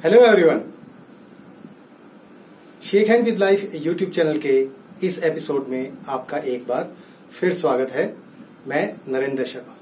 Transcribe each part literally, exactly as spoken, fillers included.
Hello everyone, shake hand with life YouTube channel के इस episode में आपका एक बार फिर स्वागत है। मैं नरेंद्र शर्मा।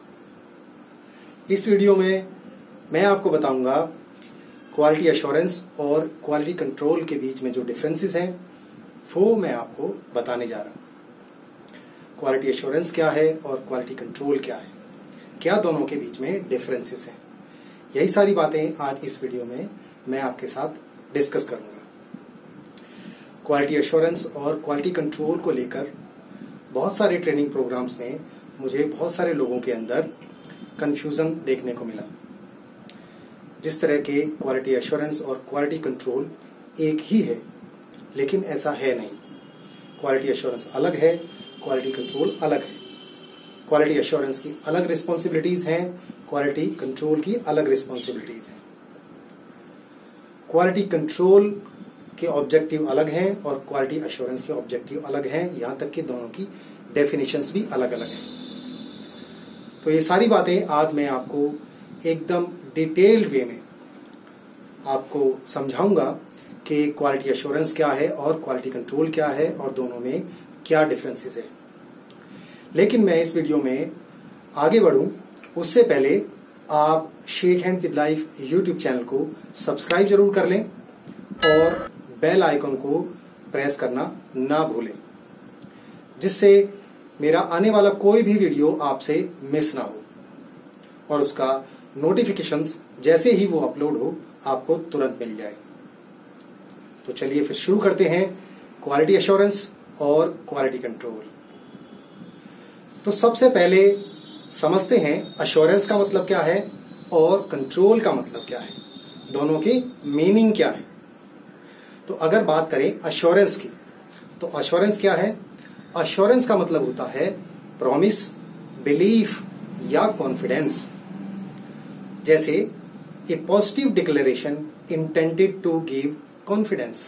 इस वीडियो में मैं आपको बताऊंगा क्वालिटी एश्योरेंस और क्वालिटी कंट्रोल के बीच में जो डिफरेंसेस हैं वो मैं आपको बताने जा रहा हूं। क्वालिटी एश्योरेंस क्या है और क्वालिटी कंट्रोल क्या है, क्या दोनों के बीच में डिफरेंसेस हैं, यही सारी बातें आज इस वीडियो में मैं आपके साथ डिस्कस करूंगा। क्वालिटी एश्योरेंस और क्वालिटी कंट्रोल को लेकर बहुत सारे ट्रेनिंग प्रोग्राम्स में मुझे बहुत सारे लोगों के अंदर कंफ्यूजन देखने को मिला। जिस तरह के क्वालिटी एश्योरेंस और क्वालिटी कंट्रोल एक ही है, लेकिन ऐसा है नहीं। क्वालिटी एश्योरेंस अलग है, क्वालिटी कंट्रोल अलग है। क्वालिटी एश्योरेंस की अलग रिस्पॉन्सिबिलिटीज हैं, क्वालिटी कंट्रोल की अलग रिस्पॉन्सिबिलिटीज हैं। क्वालिटी कंट्रोल के ऑब्जेक्टिव अलग हैं और क्वालिटी एश्योरेंस के ऑब्जेक्टिव अलग हैं, यहां तक कि दोनों की डेफिनेशंस भी अलग अलग हैं। तो ये सारी बातें आज मैं आपको एकदम डिटेल्ड वे में आपको समझाऊंगा कि क्वालिटी एश्योरेंस क्या है और क्वालिटी कंट्रोल क्या है और दोनों में क्या डिफरेंसेस है। लेकिन मैं इस वीडियो में आगे बढ़ूं उससे पहले आप shake hand with life YouTube channel को सब्सक्राइब जरूर कर लें और बेल आइकन को प्रेस करना ना भूलें, जिससे मेरा आने वाला कोई भी वीडियो आपसे मिस ना हो और उसका नोटिफिकेशंस जैसे ही वो अपलोड हो आपको तुरंत मिल जाए। तो चलिए फिर शुरू करते हैं क्वालिटी एश्योरेंस और क्वालिटी कंट्रोल। तो सबसे पहले समझते हैं एश्योरेंस का मतलब क्या है और कंट्रोल का मतलब क्या है, दोनों की मीनिंग क्या है। तो अगर बात करें एश्योरेंस की, तो एश्योरेंस क्या है? एश्योरेंस का मतलब होता है प्रॉमिस, बिलीफ या कॉन्फिडेंस। जैसे a positive declaration intended to give confidence.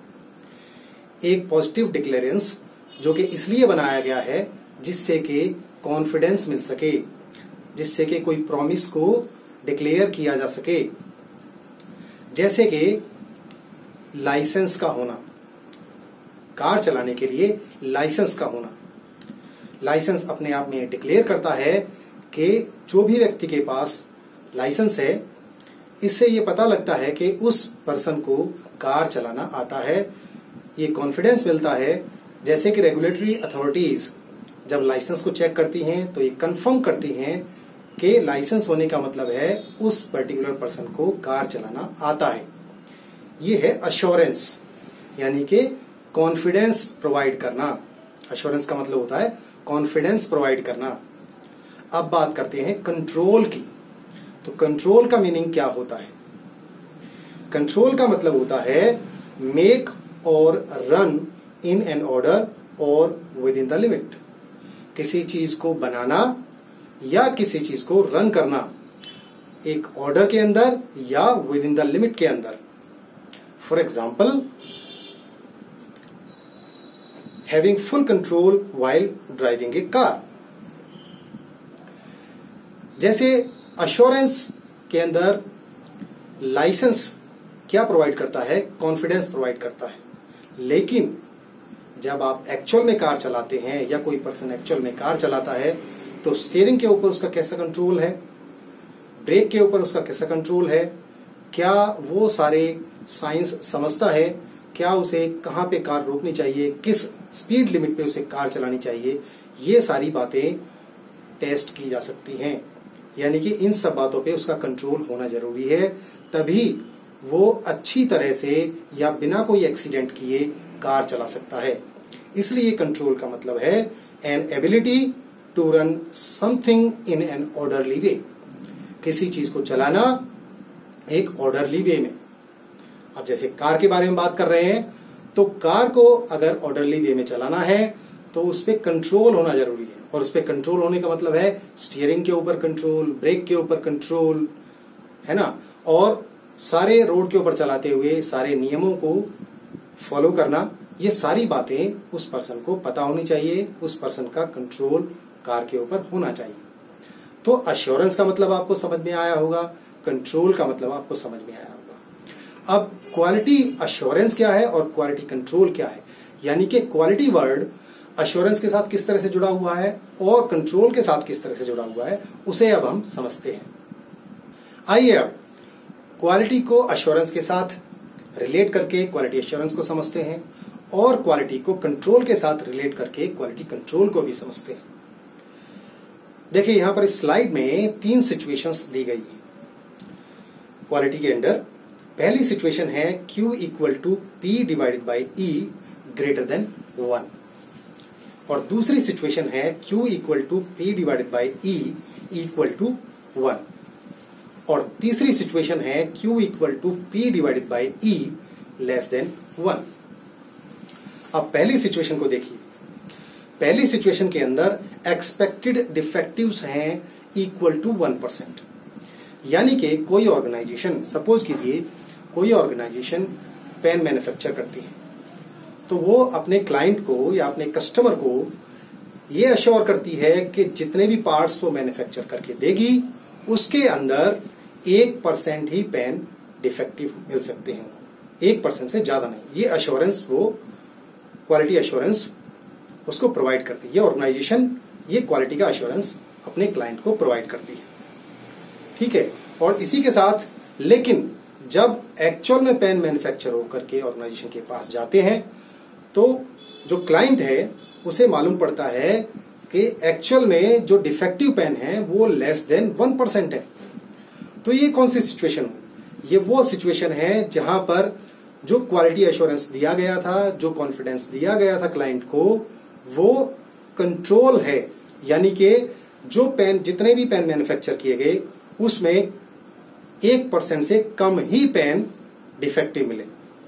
एक पॉजिटिव डिक्लेरेंस जो कि इसलिए बनाया गया है जिससे कि कॉन्फिडेंस मिल सके, जिससे कि कोई प्रॉमिस को डिक्लेयर किया जा सके। जैसे कि लाइसेंस का होना, कार चलाने के लिए लाइसेंस का होना। लाइसेंस अपने आप में डिक्लेयर करता है कि जो भी व्यक्ति के पास लाइसेंस है, इससे ये पता लगता है कि उस पर्सन को कार चलाना आता है। ये कॉन्फिडेंस मिलता है। जैसे कि रेगुलेटरी अथॉरिटीज जब लाइसेंस को चेक करती हैं तो ये कंफर्म करती हैं कि लाइसेंस होने का मतलब है उस पर्टिकुलर पर्सन को कार चलाना आता है। ये है एश्योरेंस, यानी कि कॉन्फिडेंस प्रोवाइड करना। एश्योरेंस का मतलब होता है कॉन्फिडेंस प्रोवाइड करना। अब बात करते हैं कंट्रोल की। तो कंट्रोल का मीनिंग क्या होता है? कंट्रोल का मतलब होता है मेक और रन इन एन ऑर्डर और विद इन द लिमिट। किसी चीज को बनाना या किसी चीज को रन करना एक ऑर्डर के अंदर या विद इन द लिमिट के अंदर। For example, having full control while driving a car. जैसे एश्योरेंस के अंदर लाइसेंस क्या प्रोवाइड करता है? कॉन्फिडेंस प्रोवाइड करता है। लेकिन जब आप एक्चुअल में कार चलाते हैं या कोई पर्सन एक्चुअल में कार चलाता है तो स्टीयरिंग के ऊपर उसका कैसा कंट्रोल है, ब्रेक के ऊपर उसका कैसा कंट्रोल है, क्या वो सारे साइंस समझता है, क्या उसे कहाँ पे कार रोकनी चाहिए, किस स्पीड लिमिट पे उसे कार चलानी चाहिए, ये सारी बातें टेस्ट की जा सकती हैं। यानी कि इन सब बातों पे उसका कंट्रोल होना जरूरी है, तभी वो अच्छी तरह से या बिना कोई एक्सीडेंट किए कार चला सकता है। इसलिए कंट्रोल का मतलब है an ability to run something in an orderly way. किसी चीज को चलाना एक ऑर्डरली वे में। अब जैसे कार के बारे में बात कर रहे हैं, तो कार को अगर ऑर्डरली वे में चलाना है तो उस पर कंट्रोल होना जरूरी है। और उस पर कंट्रोल होने का मतलब है स्टीयरिंग के ऊपर कंट्रोल, ब्रेक के ऊपर कंट्रोल, है ना, और सारे रोड के ऊपर चलाते हुए सारे नियमों को फॉलो करना। ये सारी बातें उस पर्सन को पता होनी चाहिए, उस पर्सन का कंट्रोल कार के ऊपर होना चाहिए। तो एश्योरेंस का मतलब आपको समझ में आया होगा, कंट्रोल का मतलब आपको समझ में आया होगा। अब क्वालिटी अश्योरेंस क्या है और क्वालिटी कंट्रोल क्या है, यानी कि क्वालिटी वर्ड अश्योरेंस के साथ किस तरह से जुड़ा हुआ है और कंट्रोल के साथ किस तरह से जुड़ा हुआ है, उसे अब हम समझते हैं। आइए अब क्वालिटी को अश्योरेंस के साथ रिलेट करके क्वालिटी अश्योरेंस को समझते हैं और क्वालिटी को कंट्रोल के साथ रिलेट करके क्वालिटी कंट्रोल को भी समझते हैं। देखिए यहां पर इस स्लाइड में तीन सिचुएशंस दी गई हैं क्वालिटी के अंदर। पहली सिचुएशन है Q equal to P divided by E greater than one, और दूसरी सिचुएशन है Q equal to P divided by E equal to one, और तीसरी सिचुएशन है Q equal to P divided by E less than one. अब पहली situation को देखिए। पहली सिचुएशन के अंदर एक्सपेक्टेड डिफेक्टिव्स हैं इक्वल टू वन परसेंट, यानी कि कोई ऑर्गेनाइजेशन, सपोज कीजिए कोई ऑर्गेनाइजेशन पेन मैन्युफैक्चर करती है, तो वो अपने क्लाइंट को या अपने कस्टमर को ये अश्योर करती है कि जितने भी पार्ट्स वो मैन्युफैक्चर करके देगी उसके अंदर एक परसेंट ही पेन डिफेक्टिव मिल सकते हैं, एक परसेंट से ज्यादा नहीं। ये अश्योरेंस वो क्वालिटी अश्योरेंस उसको प्रोवाइड करती है। ये ऑर्गेनाइजेशन ये क्वालिटी का अश्योरेंस अपने क्लाइंट को प्रोवाइड करती है, ठीक है। और इसी के साथ लेकिन जब एक्चुअल में पेन मैन्युफैक्चर होकर के ऑर्गेनाइजेशन के पास जाते हैं तो जो क्लाइंट है उसे मालूम पड़ता है कि एक्चुअल में जो डिफेक्टिव पेन है वो लेस देन वन परसेंट है। तो ये कौन सी सिचुएशन है? ये वो सिचुएशन है जहां पर जो क्वालिटी एश्योरेंस दिया गया था, जो कॉन्फिडेंस दिया गया था क्लाइंट को, वो कंट्रोल है, यानी कि जो पेन जितने भी पेन मैन्युफैक्चर किए गए उसमें एक परसेंट से कम ही पेन डिफेक्टिव मिले।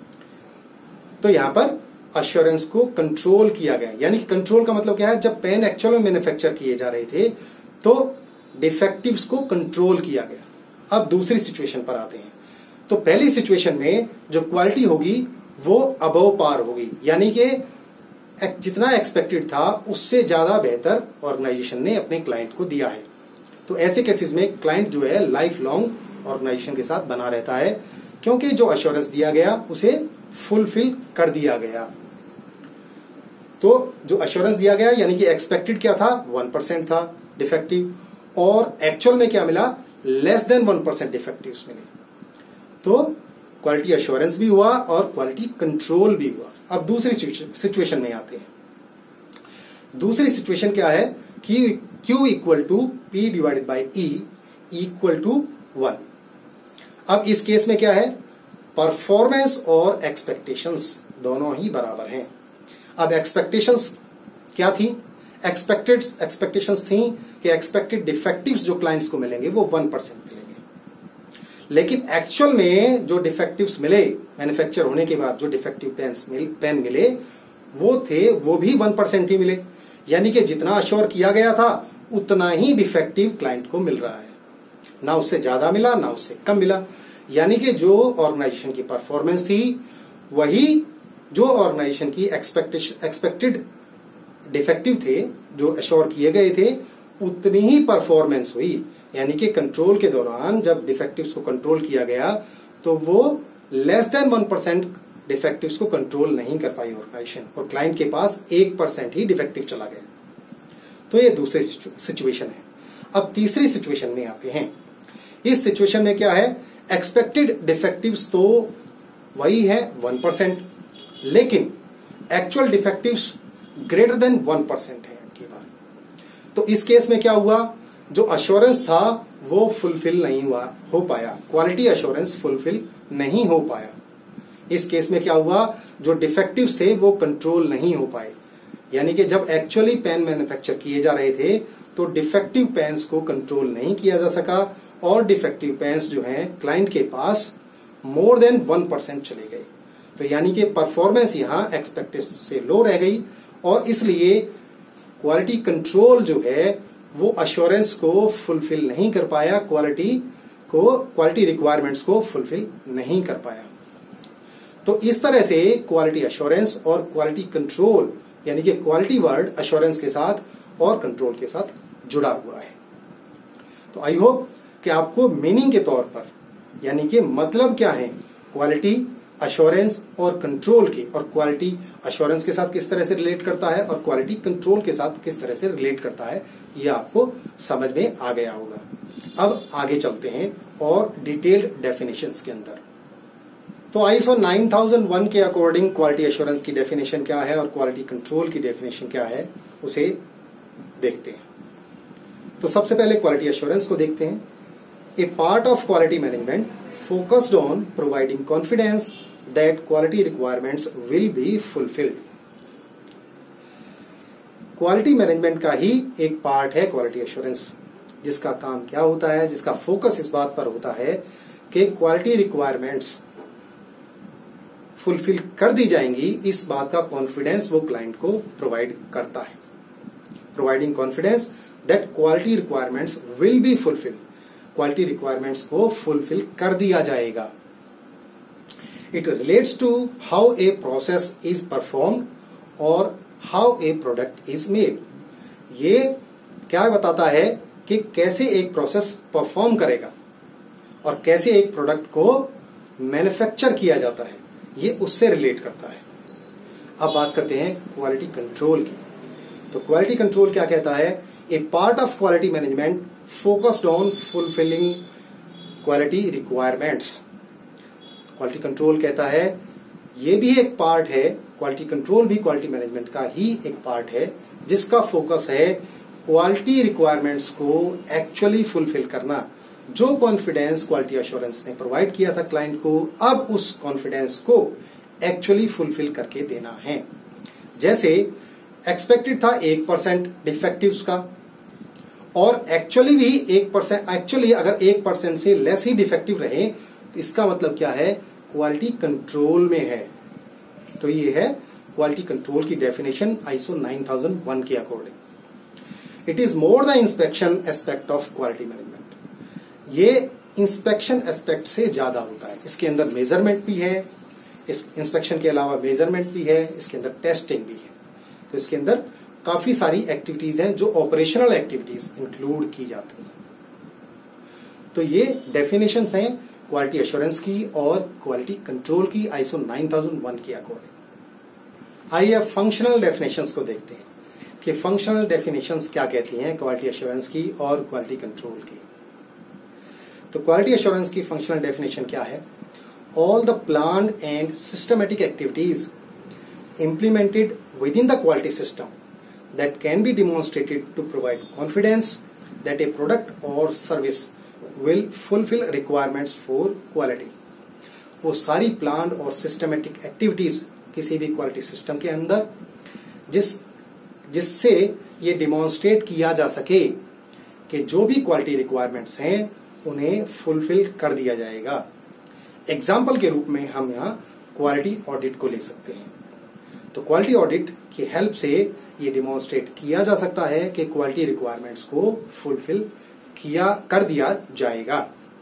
तो यहां पर अश्योरेंस को कंट्रोल किया गया, यानी कंट्रोल का मतलब क्या है, जब पेन एक्चुअल में मैन्युफैक्चर किए जा रहे थे तो डिफेक्टिव्स को कंट्रोल किया गया। अब दूसरी सिचुएशन पर आते हैं। तो पहली सिचुएशन में जो क्वालिटी होगी वो अबव पार होगी, यानी कि जितना एक्सपेक्टेड था उससे ज्यादा बेहतर ऑर्गेनाइजेशन ने अपने क्लाइंट को दिया है। तो ऐसे केसेस में क्लाइंट जो है लाइफ लॉन्ग ऑर्गेनाइजेशन के साथ बना रहता है, क्योंकि जो अश्योरेंस दिया गया उसे फुलफिल कर दिया गया। तो जो अश्योरेंस दिया गया यानी कि एक्सपेक्टेड क्या था, वन परसेंट था डिफेक्टिव, और एक्चुअल में क्या मिला, less than one percent defectives मिले। तो क्वालिटी अश्योरेंस भी हुआ और क्वालिटी कंट्रोल भी हुआ। अब दूसरी सिचुएशन में आते हैं। दूसरी सिचुएशन क्या है कि Q equal to P divided by E equal to one. अब इस केस में क्या है, परफॉर्मेंस और एक्सपेक्टेशंस दोनों ही बराबर हैं। अब एक्सपेक्टेशंस क्या थी, एक्सपेक्टेड एक्सपेक्टेशंस थी कि एक्सपेक्टेड डिफेक्टिव्स जो क्लाइंट्स को मिलेंगे वो वन परसेंट मिलेंगे, लेकिन एक्चुअल में जो डिफेक्टिव्स मिले मैन्युफैक्चर होने के बाद, जो डिफेक्टिव पेन्स मिल पेन मिले वो थे वो भी वन परसेंट ही मिले, यानी कि जितना अश्योर किया गया था उतना ही डिफेक्टिव क्लाइंट को मिल रहा है, ना उससे ज्यादा मिला ना उससे कम मिला। यानी कि जो ऑर्गेनाइजेशन की परफॉर्मेंस थी वही जो ऑर्गेनाइजेशन की एक्सपेक्टेशन एक्सपेक्टेड डिफेक्टिव थे जो अश्योर किए गए थे उतनी ही परफॉर्मेंस हुई। यानी कि कंट्रोल के दौरान जब डिफेक्टिव्स को कंट्रोल किया गया तो वो less than one percent defectives को कंट्रोल नहीं कर पाई ऑर्गेनाइजेशन, और क्लाइंट के पास एक परसेंट ही डिफेक्टिव चला गया। तो ये दूसरी सिचुएशन है। अब तीसरी सिचुएशन में आते हैं। इस सिचुएशन में क्या है, एक्सपेक्टेड डिफेक्टिव्स तो वही है वन परसेंट, लेकिन actual defectives greater than one percent है आपकी बात। तो इस केस में क्या हुआ, जो अश्योरेंस था वो फुलफिल नहीं हुआ हो पाया, क्वालिटी अश्योरेंस फुलफिल नहीं हो पाया। इस केस में क्या हुआ, जो डिफेक्टिव्स थे वो कंट्रोल नहीं हो पाए, यानी कि जब एक्चुअली पेन मैन्युफैक्चर किए जा रहे थे तो डिफेक्टिव पेन्स को कंट्रोल नहीं किया जा सका, और डिफेक्टिव पेन्स जो हैं क्लाइंट के पास मोर देन वन परसेंट चले गए। तो यानी कि परफॉर्मेंस यहां एक्सपेक्टेड से लो रह गई, और इसलिए क्वालिटी कंट्रोल जो है वो अश्योरेंस को फुलफिल नहीं कर पाया, क्वालिटी को क्वालिटी रिक्वायरमेंट्स को फुलफिल नहीं कर पाया। तो इस तरह से क्वालिटी अश्योरेंस और क्वालिटी कंट्रोल, यानी कि क्वालिटी वर्ड अश्योरेंस के साथ और कंट्रोल के साथ जुड़ा हुआ है। तो आई होप कि आपको मीनिंग के तौर पर, यानी कि मतलब क्या है क्वालिटी अश्योरेंस और कंट्रोल के, और क्वालिटी अश्योरेंस के साथ किस तरह से रिलेट करता है और क्वालिटी कंट्रोल के साथ किस तरह से रिलेट करता है, ये आपको समझ में आ गया होगा। अब आगे चलते हैं और डिटेल्ड डेफिनेशंस के अंदर। तो आईएसओ नाइन थाउज़ेंड वन के अकॉर्डिंग क्वालिटी एश्योरेंस की डेफिनेशन क्या है और क्वालिटी कंट्रोल की डेफिनेशन क्या है, उसे देखते हैं। तो सबसे पहले क्वालिटी एश्योरेंस को देखते हैं। A part of quality management focused on providing confidence that quality requirements will be fulfilled. Quality management का ही एक पार्ट है क्वालिटी एश्योरेंस, जिसका काम क्या होता है, जिसका फोकस इस बात पर होता है कि क्वालिटी रिक्वायरमेंट्स फुलफिल कर दी जाएंगी, इस बात का कॉन्फिडेंस वो क्लाइंट को प्रोवाइड करता है। Providing confidence that quality requirements will be fulfilled, quality requirements को फुलफिल कर दिया जाएगा। It relates to how a process is performed और how a product is made. ये क्या बताता है कि कैसे एक प्रोसेस परफॉर्म करेगा और कैसे एक प्रोडक्ट को मैन्युफैक्चर किया जाता है, ये उससे रिलेट करता है। अब बात करते हैं क्वालिटी कंट्रोल की। तो क्वालिटी कंट्रोल क्या कहता है, a part of quality management focused on fulfilling quality requirements. Quality control कहता है ये भी एक पार्ट है, क्वालिटी कंट्रोल भी क्वालिटी मैनेजमेंट का ही एक पार्ट है, जिसका फोकस है क्वालिटी रिक्वायरमेंट्स को एक्चुअली फुलफिल करना। जो कॉन्फिडेंस क्वालिटी एश्योरेंस ने प्रोवाइड किया था क्लाइंट को, अब उस कॉन्फिडेंस को एक्चुअली फुलफिल करके देना है। जैसे एक्सपेक्टेड था एक परसेंट डिफेक्टिव्स का, और एक्चुअली भी एक परसेंट, एक्चुअली अगर एक परसेंट से लेस ही डिफेक्टिव रहे तो इसका मतलब क्या है, क्वालिटी कंट्रोल में है। तो ये है क्वालिटी कंट्रोल की definition ISO nine thousand one के according. It is more the inspection aspect of quality management. ये इंस्पेक्शन एस्पेक्ट से ज्यादा होता है। इसके अंदर मेजरमेंट भी है, इस इंस्पेक्शन के अलावा मेजरमेंट भी है, इसके अंदर टेस्टिंग भी है। तो इसके अंदर काफी सारी एक्टिविटीज हैं जो ऑपरेशनल एक्टिविटीज इंक्लूड की जाती हैं। तो ये डेफिनेशंस हैं क्वालिटी एश्योरेंस की और क्वालिटी कंट्रोल की आईएसओ नाइन थाउज़ेंड वन के अकॉर्डिंग। आइए अब फंक्शनल डेफिनेशंस को देखते हैं कि फंक्शनल डेफिनेशंस क्या कहती हैं क्वालिटी एश्योरेंस की और क्वालिटी कंट्रोल की। तो क्वालिटी एश्योरेंस की फंक्शनल डेफिनेशन क्या है, all the planned and systematic activities implemented within the quality system that can be demonstrated to provide confidence that a product or service will fulfill requirements for quality। वो सारी plan और systematic activities किसी भी quality system के अंदर जिस जिससे ये डिमॉन्स्ट्रेट किया जा सके कि जो भी क्वालिटी रिक्वायरमेंट्स हैं उन्हें फुलफिल कर दिया जाएगा। एग्जाम्पल के रूप में हम यहाँ क्वालिटी ऑडिट को ले सकते हैं। तो क्वालिटी ऑडिट की हेल्प से ये डिमॉन्स्ट्रेट किया जा सकता है कि क्वालिटी रिक्वायरमेंट्स को फुलफिल किया कर दिया जाएगा,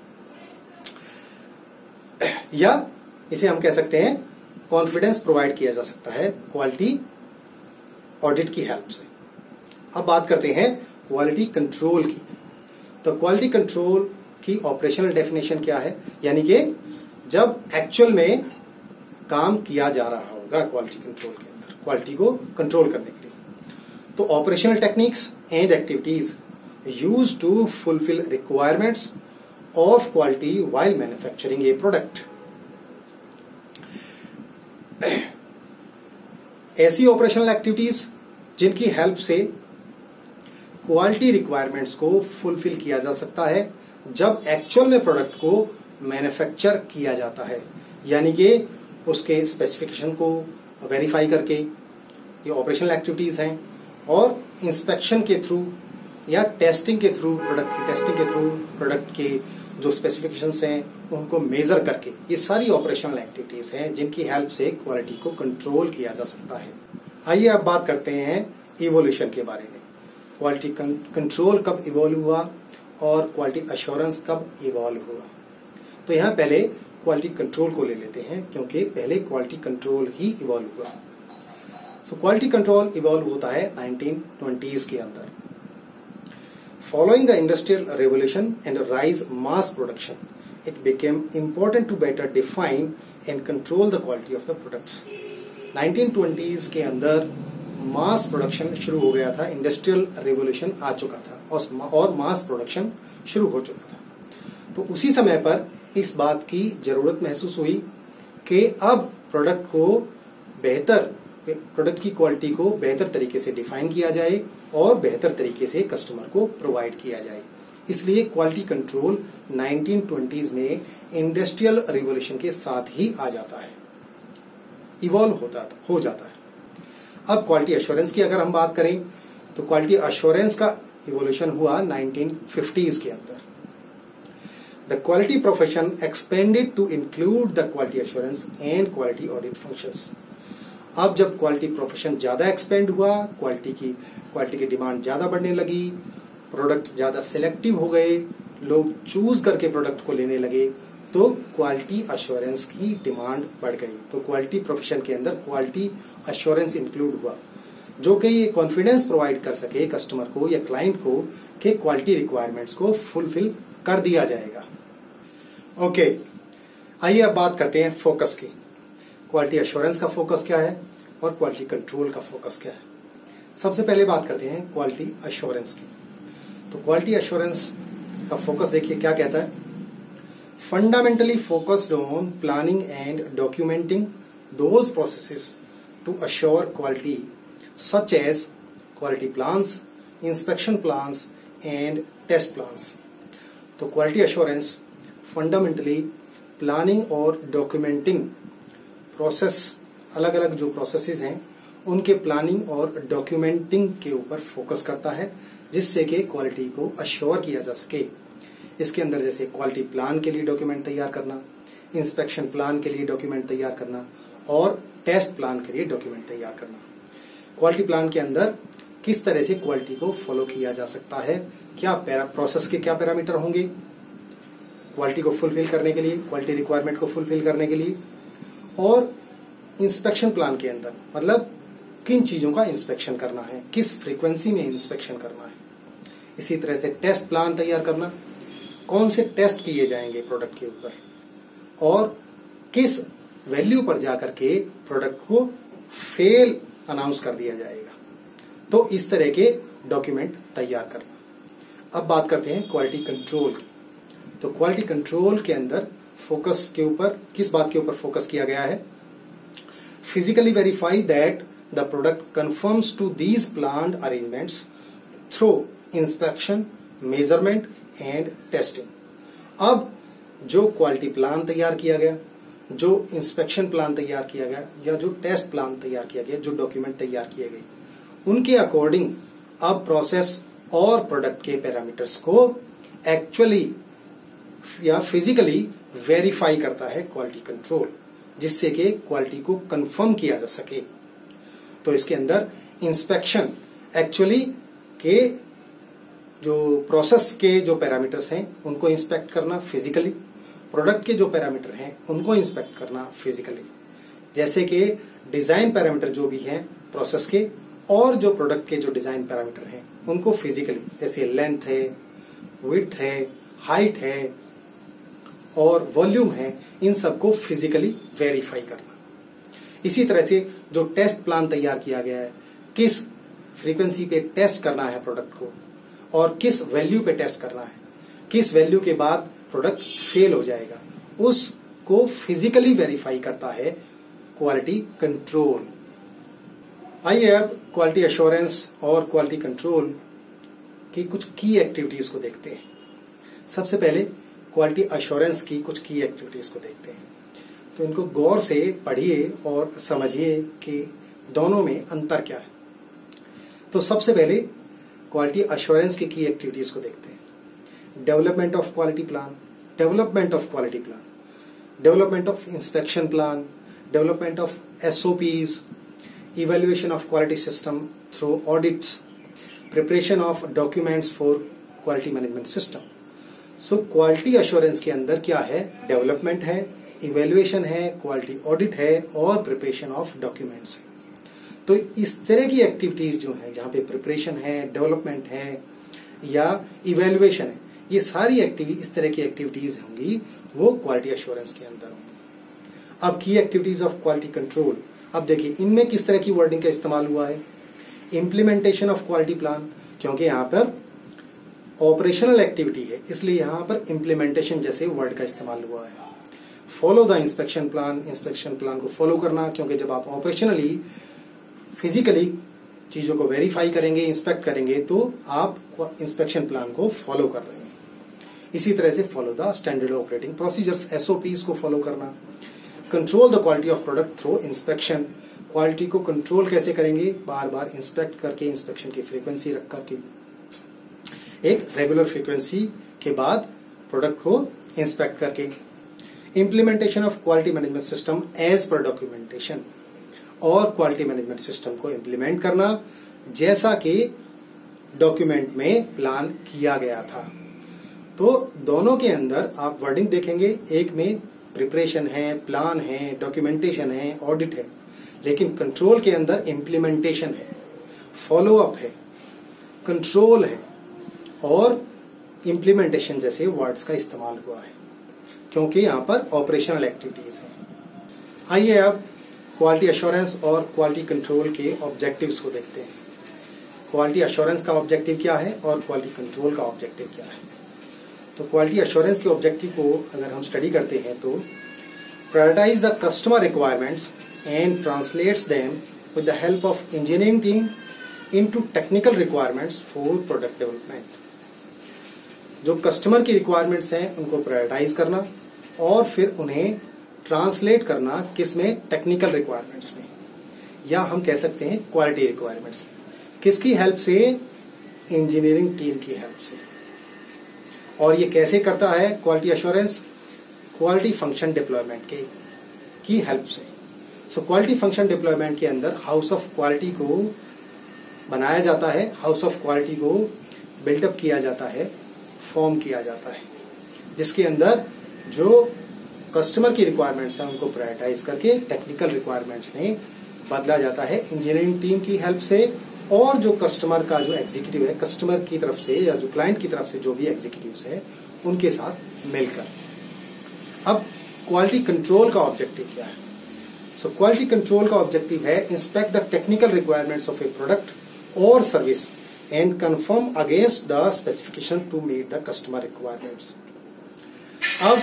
या इसे हम कह सकते हैं कॉन्फिडेंस प्रोवाइड किया जा सकता है क्वालिटी ऑडिट की हेल्प से। अब बात करते हैं क्वालिटी कंट्रोल की। तो क्वालिटी कंट्रोल की ऑपरेशनल डेफिनेशन क्या है, यानी कि जब एक्चुअल में काम किया जा रहा होगा क्वालिटी कंट्रोल के अंदर, क्वालिटी को कंट्रोल करने के लिए, तो operational techniques and activities used to fulfil requirements of quality while manufacturing a product. ऐसी ऑपरेशनल एक्टिविटीज जिनकी हेल्प से क्वालिटी रिक्वायरमेंट्स को फुलफिल किया जा सकता है जब एक्चुअल में प्रोडक्ट को मैन्युफैक्चर किया जाता है, यानी कि उसके स्पेसिफिकेशन को वेरीफाई करके, ये ऑपरेशनल एक्टिविटीज हैं। और इंस्पेक्शन के थ्रू या टेस्टिंग के थ्रू, प्रोडक्ट की टेस्टिंग के थ्रू प्रोडक्ट के जो स्पेसिफिकेशंस हैं उनको मेजर करके, ये सारी ऑपरेशनल एक्टिविटीज हैं जिनकी हेल्प से क्वालिटी को कंट्रोल किया जा सकता है। आइए अब बात करते हैं इवोल्यूशन के बारे में। क्वालिटी कंट्रोल कब इवॉल्व हुआ और क्वालिटी अश्योरेंस कब इवॉल्व हुआ। तो यहाँ पहले क्वालिटी कंट्रोल को ले लेते हैं क्योंकि पहले क्वालिटी कंट्रोल ही इवॉल्व हुआ। सो क्वालिटी कंट्रोल इवॉल्व होता है नाइनटीन ट्वेंटीज़ के अंदर। Following the industrial revolution and rise mass production it became important to better define and control the quality of the products. Nineteen twenties के अंदर mass production शुरू हो गया था, इंडस्ट्रियल रेवोल्यूशन आ चुका था और मास प्रोडक्शन शुरू हो चुका था। तो उसी समय पर इस बात की जरूरत महसूस हुई कि अब प्रोडक्ट को बेहतर प्रोडक्ट की क्वालिटी को बेहतर तरीके से डिफाइन किया जाए और बेहतर तरीके से कस्टमर को प्रोवाइड किया जाए। इसलिए क्वालिटी कंट्रोल नाइनटीन ट्वेंटीज़ में इंडस्ट्रियल रिवॉल्यूशन के साथ ही आ जाता है, इवॉल्व होता हो जाता है। अब क्वालिटी एश्योरेंस की अगर हम बात करें तो क्वालिटी एश्योरेंस का इवोल्यूशन हुआ नाइनटीन फिफ्टीज़ के अंदर। The quality profession expanded to include the quality assurance and quality audit functions. अब जब क्वालिटी प्रोफेशन ज्यादा एक्सपेंड हुआ, क्वालिटी की क्वालिटी की डिमांड ज्यादा बढ़ने लगी, प्रोडक्ट ज्यादा सिलेक्टिव हो गए, लोग चूज करके प्रोडक्ट को लेने लगे, तो क्वालिटी अश्योरेंस की डिमांड बढ़ गई। तो क्वालिटी प्रोफेशन के अंदर क्वालिटी अश्योरेंस इंक्लूड हुआ, जो कि ये कॉन्फिडेंस प्रोवाइड कर सके कस्टमर को या क्लाइंट को कि क्वालिटी रिक्वायरमेंट्स को फुलफिल कर दिया जाएगा। ओके, आइए अब बात करते हैं फोकस की। क्वालिटी अश्योरेंस का फोकस क्या है और क्वालिटी कंट्रोल का फोकस क्या है। सबसे पहले बात करते हैं क्वालिटी अश्योरेंस की। तो क्वालिटी अश्योरेंस का फोकस देखिए क्या कहता है। Fundamentally focused on planning and documenting those processes to assure quality such as quality plans, inspection plans and test plans. तो क्वालिटी अश्योरेंस फंडामेंटली प्लानिंग और डॉक्यूमेंटिंग प्रोसेस, अलग अलग जो प्रोसेसेस हैं उनके प्लानिंग और डॉक्यूमेंटिंग के ऊपर फोकस करता है, जिससे कि क्वालिटी को अश्योर किया जा सके। इसके अंदर जैसे क्वालिटी प्लान के लिए डॉक्यूमेंट तैयार करना, इंस्पेक्शन प्लान के लिए डॉक्यूमेंट तैयार करना और टेस्ट प्लान के लिए डॉक्यूमेंट तैयार करना। क्वालिटी प्लान के अंदर किस तरह से क्वालिटी को फॉलो किया जा सकता है, क्या प्रोसेस के क्या पैरामीटर होंगे क्वालिटी को फुलफिल करने के लिए, क्वालिटी रिक्वायरमेंट को फुलफिल करने के लिए, और इंस्पेक्शन प्लान के अंदर मतलब किन चीजों का इंस्पेक्शन करना है, किस फ्रीक्वेंसी में इंस्पेक्शन करना है। इसी तरह से टेस्ट प्लान तैयार करना, कौन से टेस्ट किए जाएंगे प्रोडक्ट के ऊपर और किस वैल्यू पर जाकर के प्रोडक्ट को फेल अनाउंस कर दिया जाएगा। तो इस तरह के डॉक्यूमेंट तैयार करना। अब बात करते हैं क्वालिटी कंट्रोल की। तो क्वालिटी कंट्रोल के अंदर फोकस के ऊपर किस बात के ऊपर फोकस किया गया है। Physically verify that the product conforms to these planned arrangements through inspection, measurement and testing. अब जो क्वालिटी प्लान तैयार किया गया, जो इंस्पेक्शन प्लान तैयार किया गया या जो टेस्ट प्लान तैयार किया गया, जो डॉक्यूमेंट तैयार किए गए, उनके अकॉर्डिंग अब प्रोसेस और प्रोडक्ट के पैरामीटर्स को एक्चुअली या फिजिकली वेरीफाई करता है क्वालिटी कंट्रोल, जिससे कि क्वालिटी को कंफर्म किया जा सके। तो इसके अंदर इंस्पेक्शन एक्चुअली के जो प्रोसेस के जो पैरामीटर्स हैं उनको इंस्पेक्ट करना फिजिकली, प्रोडक्ट के जो पैरामीटर हैं उनको इंस्पेक्ट करना फिजिकली, जैसे कि डिजाइन पैरामीटर जो भी हैं प्रोसेस के और जो प्रोडक्ट के जो डिजाइन पैरामीटर हैं उनको फिजिकली, जैसे लेंथ है, विड्थ है, हाइट है और वॉल्यूम है, इन सबको फिजिकली वेरीफाई करना। इसी तरह से जो टेस्ट प्लान तैयार किया गया है, किस फ्रीक्वेंसी पे टेस्ट करना है प्रोडक्ट को और किस वैल्यू पे टेस्ट करना है, किस वैल्यू के बाद प्रोडक्ट फेल हो जाएगा, उसको फिजिकली वेरीफाई करता है क्वालिटी कंट्रोल। आइए अब क्वालिटी एश्योरेंस और क्वालिटी कंट्रोल की कुछ की एक्टिविटीज को देखते हैं। सबसे पहले क्वालिटी एश्योरेंस की कुछ की एक्टिविटीज को देखते हैं। तो इनको गौर से पढ़िए और समझिए कि दोनों में अंतर क्या है। तो सबसे पहले क्वालिटी एश्योरेंस की की एक्टिविटीज को देखते हैं। Development of quality plan, development of quality plan, development of inspection plan, development of SOPs, evaluation of quality system through audits, preparation of documents for quality management system. So quality assurance के अंदर क्या है, development है, evaluation है, quality audit है और preparation of documents है। तो इस तरह की एक्टिविटीज जो है जहाँ पे प्रिपरेशन है, डेवलपमेंट है या इवेल्युएशन है, ये सारी एक्टिविटी, इस तरह की एक्टिविटीज होंगी वो क्वालिटी एश्योरेंस के अंदर होंगी। अब की एक्टिविटीज ऑफ क्वालिटी कंट्रोल, अब देखिए इनमें किस तरह की वर्डिंग का इस्तेमाल हुआ है। इम्प्लीमेंटेशन ऑफ क्वालिटी प्लान, क्योंकि यहाँ पर ऑपरेशनल एक्टिविटी है इसलिए यहाँ पर इम्प्लीमेंटेशन जैसे वर्ड का इस्तेमाल हुआ है। Follow the inspection plan, inspection plan को फॉलो करना, क्योंकि जब आप ऑपरेशनली फिजिकली चीजों को वेरीफाई करेंगे, इंस्पेक्ट करेंगे तो आप इंस्पेक्शन प्लान को फॉलो कर रहे हैं। इसी तरह से follow the standard operating procedures, SOPs को फॉलो करना। Control the quality of product through inspection, quality को कंट्रोल कैसे करेंगे, बार बार इंस्पेक्ट करके, इंस्पेक्शन की फ्रीक्वेंसी रख करके, एक रेगुलर फ्रीक्वेंसी के बाद प्रोडक्ट को इंस्पेक्ट करके। Implementation of quality management system as per documentation, और क्वालिटी मैनेजमेंट सिस्टम को इम्प्लीमेंट करना जैसा कि डॉक्यूमेंट में प्लान किया गया था। तो दोनों के अंदर आप वर्डिंग देखेंगे, एक में प्रिपरेशन है, प्लान है, डॉक्यूमेंटेशन है, ऑडिट है, लेकिन कंट्रोल के अंदर इम्प्लीमेंटेशन है, फॉलो अप है, कंट्रोल है और इम्प्लीमेंटेशन जैसे वर्ड्स का इस्तेमाल हुआ है, क्योंकि यहां पर ऑपरेशनल एक्टिविटीज है। आइए अब क्वालिटी एश्योरेंस और क्वालिटी कंट्रोल के ऑब्जेक्टिव्स को देखते हैं। क्वालिटी एश्योरेंस का ऑब्जेक्टिव क्या है और क्वालिटी कंट्रोल का ऑब्जेक्टिव क्या है। तो क्वालिटी एश्योरेंस के ऑब्जेक्टिव को अगर हम स्टडी करते हैं तो prioritise the customer requirements and translates them with the help of engineering team into technical requirements for product development. जो कस्टमर की रिक्वायरमेंट्स हैं उनको प्रायोरिटाइज करना और फिर उन्हें ट्रांसलेट करना किसमें, टेक्निकल रिक्वायरमेंट्स में, या हम कह सकते हैं क्वालिटी रिक्वायरमेंट्स में। किसकी हेल्प से, इंजीनियरिंग टीम की हेल्प से। और ये कैसे करता है quality assurance, quality function deployment के की हेल्प से। सो क्वालिटी फंक्शन डिप्लॉयमेंट के अंदर हाउस ऑफ क्वालिटी को बनाया जाता है, हाउस ऑफ क्वालिटी को बिल्टअप किया जाता है, फॉर्म किया जाता है, जिसके अंदर जो कस्टमर की रिक्वायरमेंट्स हैं उनको प्रायोरिटाइज करके टेक्निकल रिक्वायरमेंट्स में बदला जाता है इंजीनियरिंग टीम की हेल्प से, और जो कस्टमर का जो एग्जीक्यूटिव है, कस्टमर की तरफ से या जो क्लाइंट की तरफ से जो भी एग्जीक्यूटिव्स है उनके साथ मिलकर। अब क्वालिटी कंट्रोल का ऑब्जेक्टिव क्या है। सो क्वालिटी कंट्रोल का ऑब्जेक्टिव है inspect the technical requirements of a product और service and conform against the specification to meet the customer requirements. अब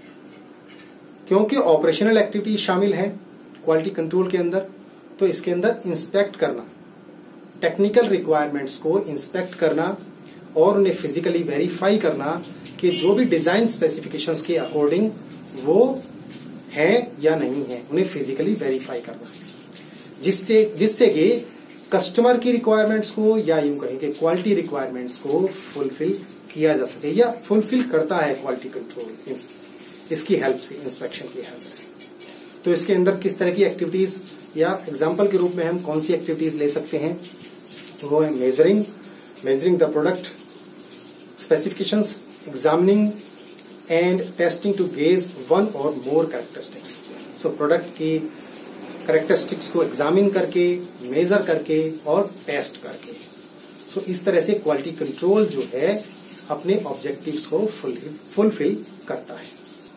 क्योंकि ऑपरेशनल एक्टिविटी शामिल है क्वालिटी कंट्रोल के अंदर, तो इसके अंदर इंस्पेक्ट करना, टेक्निकल रिक्वायरमेंट्स को इंस्पेक्ट करना और उन्हें फिजिकली वेरीफाई करना कि जो भी डिजाइन स्पेसिफिकेशंस के अकॉर्डिंग वो है या नहीं है, उन्हें फिजिकली वेरीफाई करना, जिससे जिससे कि कस्टमर की रिक्वायरमेंट्स को या यूं कहें कि क्वालिटी रिक्वायरमेंट्स को फुलफिल किया जा सके, या फुलफिल करता है क्वालिटी कंट्रोल इसकी हेल्प से, इंस्पेक्शन की हेल्प से। तो इसके अंदर किस तरह की एक्टिविटीज, या एग्जांपल के रूप में हम कौन सी एक्टिविटीज ले सकते हैं, वो है measuring measuring the product specifications, examining and testing to gauge one और मोर कैरेक्टरिस्टिक्स। सो प्रोडक्ट की कैरेक्टरिस्टिक्स को एग्जामिन करके, मेजर करके और टेस्ट करके। सो so, इस तरह से क्वालिटी कंट्रोल जो है अपने ऑब्जेक्टिव्स को फुलफिल करता है।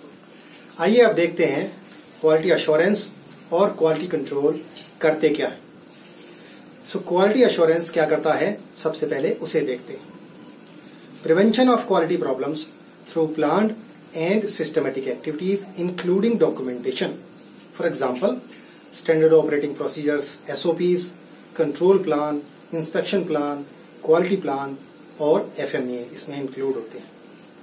आइए अब देखते हैं क्वालिटी एश्योरेंस और क्वालिटी कंट्रोल करते क्या है। सो क्वालिटी एश्योरेंस क्या करता है, सबसे पहले उसे देखते हैं। Prevention of quality problems through planned and systematic activities including documentation. For example standard operating procedures, SOPs, control plan, inspection plan, quality plan और एफएमईए इसमें इंक्लूड होते हैं।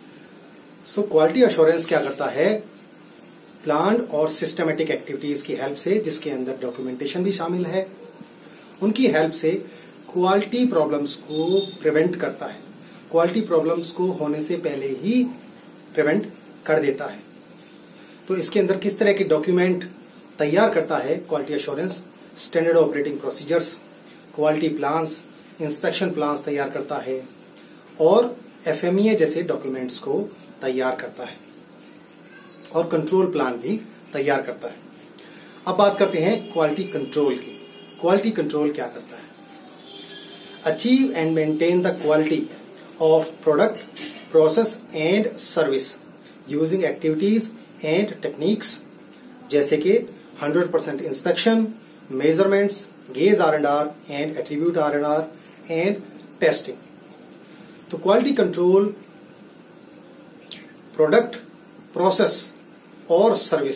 सो क्वालिटी एश्योरेंस क्या करता है, प्लान्ड और सिस्टमेटिक एक्टिविटीज की help से, जिसके अंदर डॉक्यूमेंटेशन भी शामिल है, उनकी हेल्प से क्वालिटी प्रॉब्लम्स को प्रिवेंट करता है, क्वालिटी प्रॉब्लम्स को होने से पहले ही प्रिवेंट कर देता है। तो इसके अंदर किस तरह के डॉक्यूमेंट तैयार करता है quality assurance, standard operating procedures, quality plans, inspection plans तैयार करता है और एफएमईए जैसे डॉक्यूमेंट्स को तैयार करता है और कंट्रोल प्लान भी तैयार करता है। अब बात करते हैं क्वालिटी कंट्रोल की। क्वालिटी कंट्रोल क्या करता है, achieve and maintain the quality of product process and service using activities and techniques, जैसे कि hundred percent inspection, measurements, gauge R and R and attribute R and R and testing. तो quality control product, process और service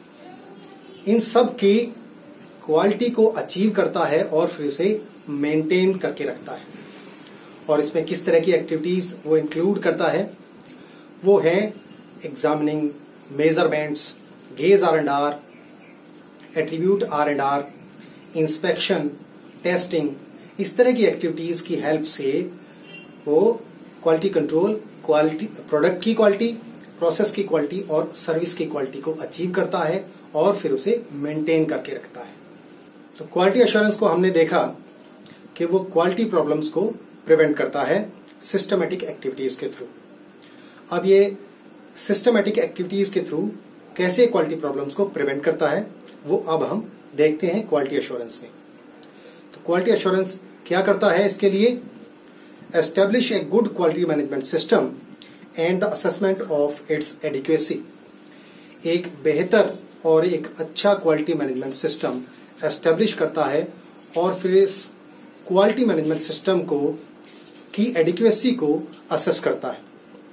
इन सब की quality को achieve करता है और फिर उसे मेंटेन करके रखता है। और इसमें किस तरह की एक्टिविटीज वो इंक्लूड करता है, वो है examining, measurements, gauge R and R, attribute R and R, inspection, testing. इस तरह की एक्टिविटीज की हेल्प से वो क्वालिटी कंट्रोल क्वालिटी, प्रोडक्ट की क्वालिटी, प्रोसेस की क्वालिटी और सर्विस की क्वालिटी को अचीव करता है और फिर उसे मेंटेन करके रखता है। तो क्वालिटी एश्योरेंस को हमने देखा कि वो क्वालिटी प्रॉब्लम्स को प्रिवेंट करता है सिस्टमेटिक एक्टिविटीज के थ्रू। अब ये सिस्टमेटिक एक्टिविटीज के थ्रू कैसे क्वालिटी प्रॉब्लम्स को प्रिवेंट करता है वो अब हम देखते हैं क्वालिटी एश्योरेंस में। तो क्वालिटी एश्योरेंस क्या करता है, इसके लिए establish a good quality management system and the assessment of its adequacy. एक बेहतर और एक अच्छा क्वालिटी मैनेजमेंट सिस्टम एस्टेब्लिश करता है और फिर इस क्वालिटी मैनेजमेंट सिस्टम को की एडिक्वेसी को असेस करता है।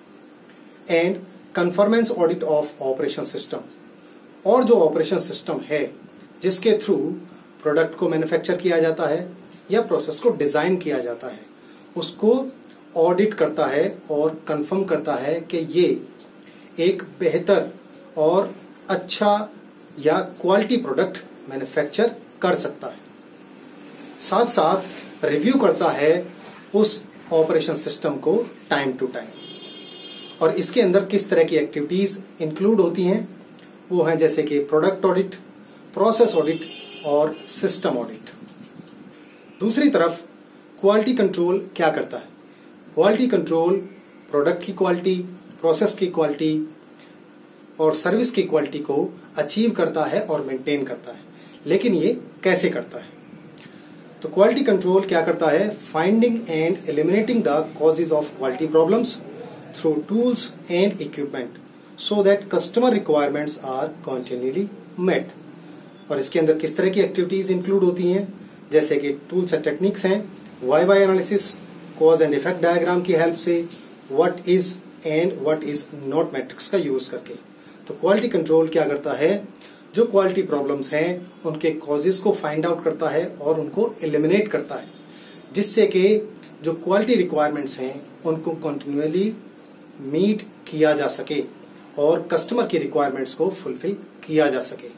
And conformance audit of operation system, और जो ऑपरेशन सिस्टम है जिसके थ्रू प्रोडक्ट को मैन्युफैक्चर किया जाता है या प्रोसेस को डिजाइन किया जाता है, उसको ऑडिट करता है और कंफर्म करता है कि ये एक बेहतर और अच्छा या क्वालिटी प्रोडक्ट मैन्युफैक्चर कर सकता है। साथ साथ रिव्यू करता है उस ऑपरेशन सिस्टम को टाइम टू टाइम। और इसके अंदर किस तरह की एक्टिविटीज इंक्लूड होती हैं, वो हैं जैसे कि प्रोडक्ट ऑडिट, प्रोसेस ऑडिट और सिस्टम ऑडिट। दूसरी तरफ क्वालिटी कंट्रोल क्या करता है, क्वालिटी कंट्रोल प्रोडक्ट की क्वालिटी, प्रोसेस की क्वालिटी और सर्विस की क्वालिटी को अचीव करता है और मेंटेन करता है। लेकिन ये कैसे करता है? तो क्वालिटी कंट्रोल क्या करता है, finding and eliminating the causes of quality problems through tools and equipment so that customer requirements are continually met. और इसके अंदर किस तरह की एक्टिविटीज इंक्लूड होती हैं, जैसे कि टूल्स एंड टेक्निक्स हैं, why why analysis, cause and effect diagram की हेल्प से, what is and what is not matrix का यूज करके। तो क्वालिटी कंट्रोल क्या करता है, जो क्वालिटी प्रॉब्लम्स हैं उनके कॉजेज को फाइंड आउट करता है और उनको एलिमिनेट करता है, जिससे कि जो क्वालिटी रिक्वायरमेंट्स हैं उनको कंटिन्यूअली मीट किया जा सके और कस्टमर की रिक्वायरमेंट्स को फुलफिल किया जा सके।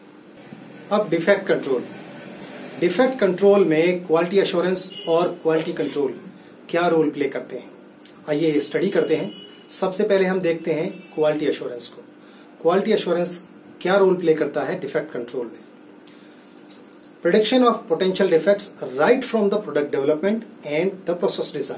अब डिफेक्ट कंट्रोल, डिफेक्ट कंट्रोल में क्वालिटी एश्योरेंस और क्वालिटी कंट्रोल क्या रोल प्ले करते हैं, आइए स्टडी करते हैं। सबसे पहले हम देखते हैं क्वालिटी एश्योरेंस को। क्वालिटी एश्योरेंस क्या रोल प्ले करता है डिफेक्ट कंट्रोल में? Prediction of potential defects right from the product development and the process design.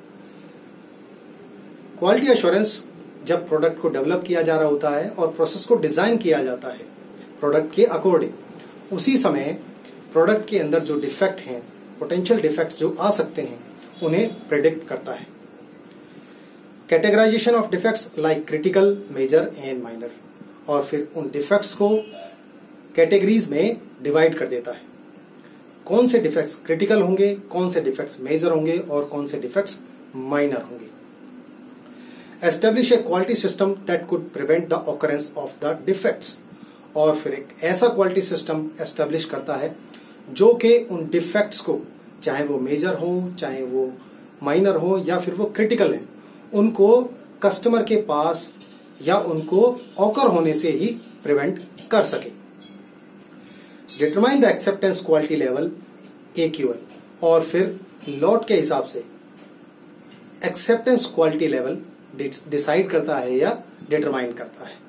Quality assurance जब प्रोडक्ट को डेवलप किया जा रहा होता है और प्रोसेस को डिजाइन किया जाता है प्रोडक्ट के अकॉर्डिंग, उसी समय प्रोडक्ट के अंदर जो डिफेक्ट हैं, पोटेंशियल डिफेक्ट्स जो आ सकते हैं, उन्हें प्रेडिक्ट करता है। Categorization of defects like critical, major and minor, और फिर उन डिफेक्ट्स को कैटेगरीज में डिवाइड कर देता है। कौन से डिफेक्ट्स क्रिटिकल होंगे, कौन से डिफेक्ट्स मेजर होंगे और कौन से डिफेक्ट्स माइनर होंगे। Establish a quality system that could prevent the occurrence of the defects, और फिर एक ऐसा क्वालिटी सिस्टम एस्टेब्लिश करता है जो कि उन डिफेक्ट्स को, चाहे वो मेजर हो, चाहे वो माइनर हो या फिर वो क्रिटिकल है, उनको कस्टमर के पास या उनको ऑकर होने से ही प्रिवेंट कर सके। Determine the acceptance quality level A Q L, और फिर लॉट के हिसाब से एक्सेप्टेंस क्वालिटी लेवल डिसाइड करता है या डिटरमाइन करता है।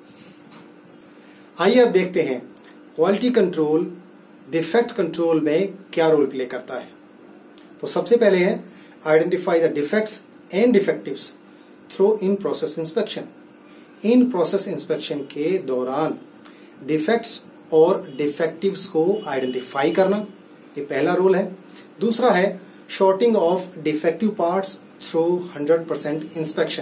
आइए अब देखते हैं क्वालिटी कंट्रोल डिफेक्ट कंट्रोल में क्या रोल प्ले करता है। तो सबसे पहले है identify the defects and defectives through in process inspection. In process inspection के दौरान डिफेक्ट्स और डिफेक्टिव्स को आइडेंटिफाई करना, ये पहला रोल है। दूसरा है sorting of defective parts through hundred percent inspection.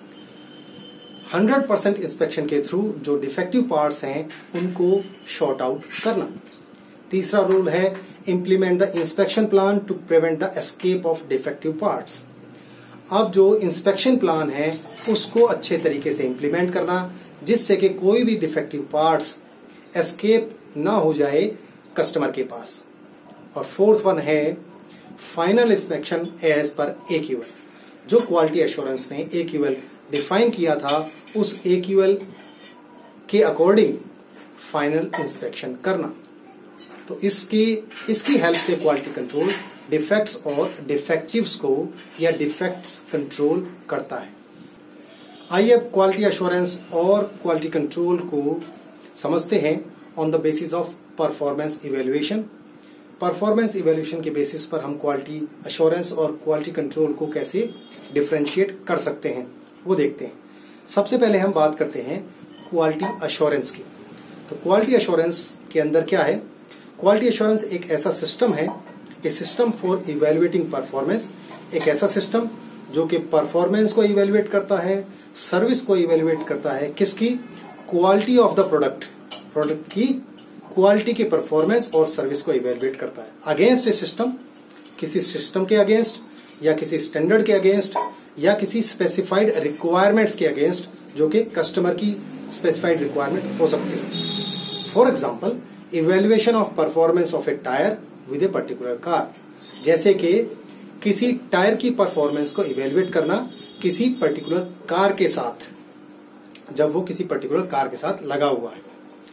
Hundred percent inspection के थ्रू जो डिफेक्टिव पार्ट्स हैं उनको शॉर्ट आउट करना। तीसरा रूल है implement the inspection plan to prevent the escape of defective parts. अब जो इंस्पेक्शन प्लान है उसको अच्छे तरीके से इंप्लीमेंट करना जिससे कि कोई भी डिफेक्टिव पार्ट्स एस्केप ना हो जाए कस्टमर के पास। और फोर्थ वन है final inspection as per A Q L. जो क्वालिटी एश्योरेंस ने ए क्यू एल डिफाइन किया था उस ए क्यू एल के अकॉर्डिंग फाइनल इंस्पेक्शन करना। तो इसकी इसकी हेल्प से क्वालिटी कंट्रोल डिफेक्ट्स और डिफेक्टिव्स को या डिफेक्ट्स कंट्रोल करता है। आइए अब क्वालिटी एश्योरेंस और क्वालिटी कंट्रोल को समझते हैं on the basis of performance evaluation. Performance evaluation के बेसिस पर हम क्वालिटी एश्योरेंस और क्वालिटी कंट्रोल को कैसे डिफरेंशिएट कर सकते हैं वो देखते हैं। सबसे पहले हम बात करते हैं क्वालिटी एश्योरेंस की। तो क्वालिटी एश्योरेंस के अंदर क्या है? क्वालिटी एश्योरेंस एक ऐसा सिस्टम है, a system for evaluating performance, एक ऐसा सिस्टम जो कि परफॉर्मेंस को इवेल्युएट करता है, सर्विस को इवेल्युएट करता है। किसकी? Quality of the product, product की क्वालिटी के परफॉर्मेंस और सर्विस को इवेल्युएट करता है। अगेंस्ट ए सिस्टम, किसी सिस्टम के अगेंस्ट या किसी स्टैंडर्ड के अगेंस्ट या किसी स्पेसिफाइड रिक्वायरमेंट्स के अगेंस्ट जो कि कस्टमर की स्पेसिफाइड रिक्वायरमेंट हो सकती है। For example evaluation of performance of a tyre with a particular car, जैसे कि किसी टायर की परफॉर्मेंस को इवेल्युएट करना किसी पर्टिकुलर कार के साथ, जब वो किसी पर्टिकुलर कार के साथ लगा हुआ है।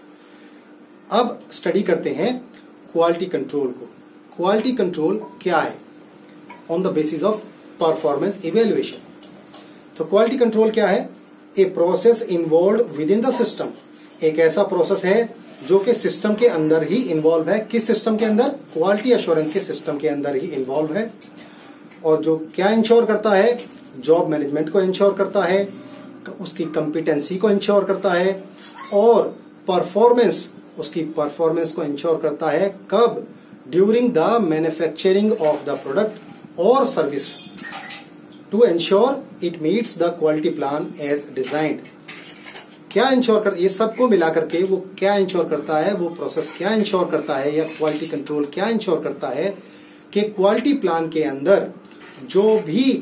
अब स्टडी करते हैं क्वालिटी कंट्रोल को। क्वालिटी कंट्रोल क्या है on the basis of performance evaluation? तो क्वालिटी कंट्रोल क्या है? A process involve within the system, एक ऐसा प्रोसेस है जो कि सिस्टम के अंदर ही इन्वॉल्व है। किस सिस्टम के अंदर? क्वालिटी एश्योरेंस के सिस्टम के अंदर ही इन्वॉल्व है। और जो क्या इंश्योर करता है? जॉब मैनेजमेंट को इंश्योर करता है, उसकी कॉम्पिटेंसी को इंश्योर करता है और परफॉर्मेंस, उसकी परफॉर्मेंस को इंश्योर करता है। कब? During the manufacturing of the product और service to ensure it meets the quality plan as designed. क्या इंश्योर कर, ये सबको मिलाकर के वो क्या इंश्योर करता है, वो प्रोसेस क्या इंश्योर करता है या क्वालिटी कंट्रोल क्या इंश्योर करता है कि क्वालिटी प्लान के अंदर जो भी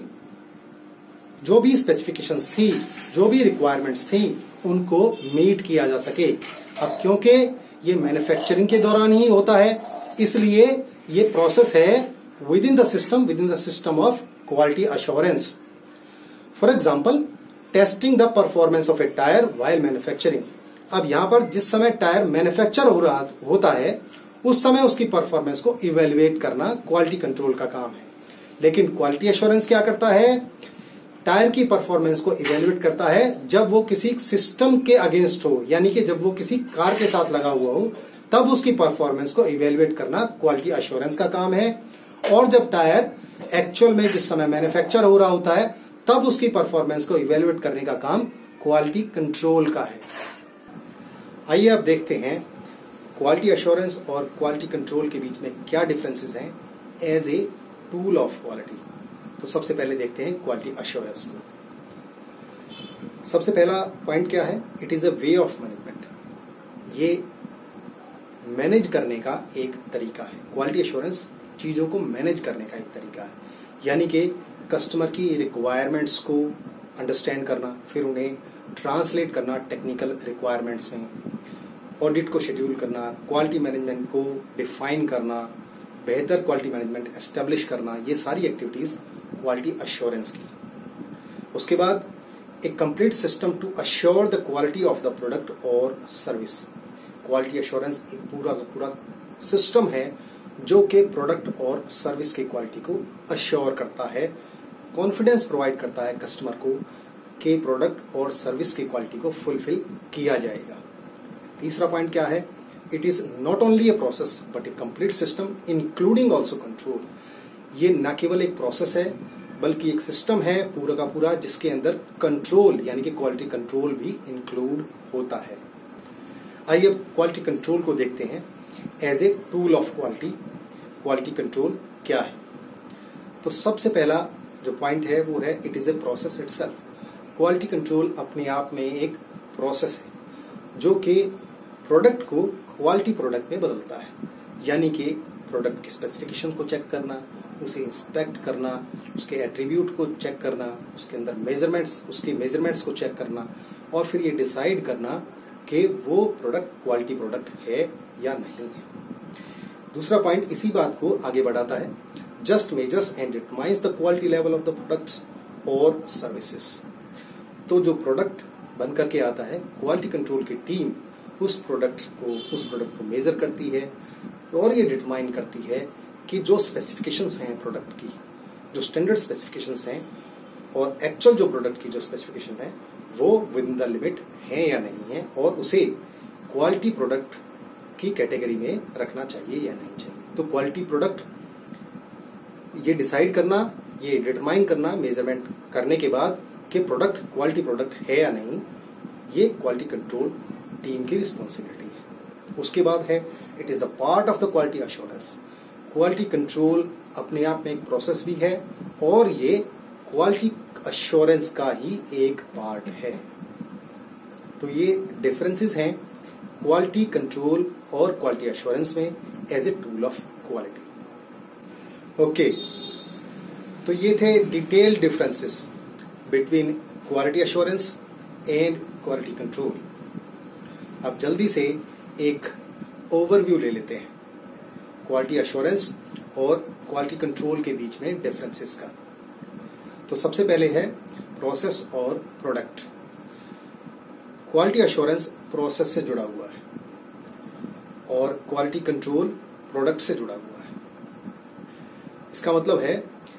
जो भी स्पेसिफिकेशंस थी, जो भी रिक्वायरमेंट्स थी, उनको मीट किया जा सके। अब क्योंकि ये मैन्युफैक्चरिंग के दौरान ही होता है, इसलिए ये प्रोसेस है within the system, within the system of quality assurance. For example testing the performance of a tyre while manufacturing. अब यहां पर जिस समय टायर मैन्युफैक्चर हो रहा होता है उस समय उसकी परफॉर्मेंस को इवेल्युएट करना क्वालिटी कंट्रोल का काम है। लेकिन क्वालिटी एश्योरेंस क्या करता है? टायर की परफॉर्मेंस को इवेल्युएट करता है जब वो किसी सिस्टम के अगेंस्ट हो, यानी कि जब वो किसी कार के साथ लगा हुआ हो, तब उसकी परफॉर्मेंस को इवेल्युएट करना क्वालिटी एश्योरेंस का काम है। और जब टायर एक्चुअल में जिस समय मैन्युफैक्चर हो रहा होता है तब उसकी परफॉर्मेंस को इवेल्युएट करने का काम क्वालिटी कंट्रोल का है। आइए अब देखते हैं क्वालिटी एश्योरेंस और क्वालिटी कंट्रोल के बीच में क्या डिफरेंसेस हैं as a tool of quality. तो सबसे पहले देखते हैं क्वालिटी एश्योरेंस। सबसे पहला पॉइंट क्या है? It is a way of management, ये मैनेज करने का एक तरीका है। क्वालिटी एश्योरेंस चीजों को मैनेज करने का एक तरीका है, यानी कि कस्टमर की रिक्वायरमेंट्स को अंडरस्टैंड करना, फिर उन्हें ट्रांसलेट करना टेक्निकल रिक्वायरमेंट्स में, ऑडिट को शेड्यूल करना, क्वालिटी मैनेजमेंट को डिफाइन करना, बेहतर क्वालिटी मैनेजमेंट एस्टेब्लिश करना, ये सारी एक्टिविटीज क्वालिटी एश्योरेंस की। उसके बाद एक complete system to assure the quality of the product और सर्विस। क्वालिटी एश्योरेंस एक पूरा का पूरा सिस्टम है जो कि प्रोडक्ट और सर्विस की क्वालिटी को अश्योर करता है, कॉन्फिडेंस प्रोवाइड करता है कस्टमर को कि प्रोडक्ट और सर्विस की क्वालिटी को फुलफिल किया जाएगा। तीसरा पॉइंट क्या है? It is not only a process but a complete system including also control. ये न केवल एक प्रोसेस है बल्कि एक सिस्टम है पूरा का पूरा जिसके अंदर कंट्रोल यानी कि क्वालिटी कंट्रोल भी इंक्लूड होता है। आइए क्वालिटी कंट्रोल को देखते हैं as a tool of quality. Quality control क्या है? तो सबसे पहला जो पॉइंट है वो है it is a process itself. Quality control अपने आप में एक प्रोसेस है जो कि प्रोडक्ट को क्वालिटी प्रोडक्ट में बदलता है, यानी कि प्रोडक्ट की स्पेसिफिकेशन को चेक करना, उसे इंस्पेक्ट करना, उसके एट्रीब्यूट को चेक करना, उसके अंदर मेजरमेंट्स उसके मेजरमेंट्स को चेक करना और फिर ये डिसाइड करना कि वो प्रोडक्ट क्वालिटी प्रोडक्ट है या नहीं है। दूसरा पॉइंट इसी बात को आगे बढ़ाता है, just measures and determines the quality level of the products और सर्विसेज। तो जो प्रोडक्ट बन करके आता है, क्वालिटी कंट्रोल की टीम उस प्रोडक्ट को उस प्रोडक्ट को मेजर करती है और ये डिटरमाइन करती है कि जो स्पेसिफिकेशंस हैं प्रोडक्ट की, जो स्टैंडर्ड स्पेसिफिकेशंस हैं और एक्चुअल जो प्रोडक्ट की जो स्पेसिफिकेशन है वो विद इन द लिमिट है या नहीं है, और उसे क्वालिटी प्रोडक्ट की कैटेगरी में रखना चाहिए या नहीं चाहिए। तो क्वालिटी प्रोडक्ट ये डिसाइड करना, ये डिटरमाइन करना मेजरमेंट करने के बाद कि प्रोडक्ट क्वालिटी प्रोडक्ट है या नहीं, ये क्वालिटी कंट्रोल टीम की रिस्पॉन्सिबिलिटी है। उसके बाद है it is the part of the quality assurance. Quality control अपने आप में एक प्रोसेस भी है और ये क्वालिटी अश्योरेंस का ही एक पार्ट है। तो ये डिफरेंसेस हैं क्वालिटी कंट्रोल और क्वालिटी अश्योरेंस में as a tool of quality. Okay, तो ये थे detailed differences between quality assurance and quality control. अब जल्दी से एक ओवरव्यू ले लेते हैं क्वालिटी अश्योरेंस और क्वालिटी कंट्रोल के बीच में डिफरेंसेस का। तो सबसे पहले है प्रोसेस और प्रोडक्ट। क्वालिटी अश्योरेंस प्रोसेस से जुड़ा हुआ है और क्वालिटी कंट्रोल प्रोडक्ट से जुड़ा हुआ है। इसका मतलब है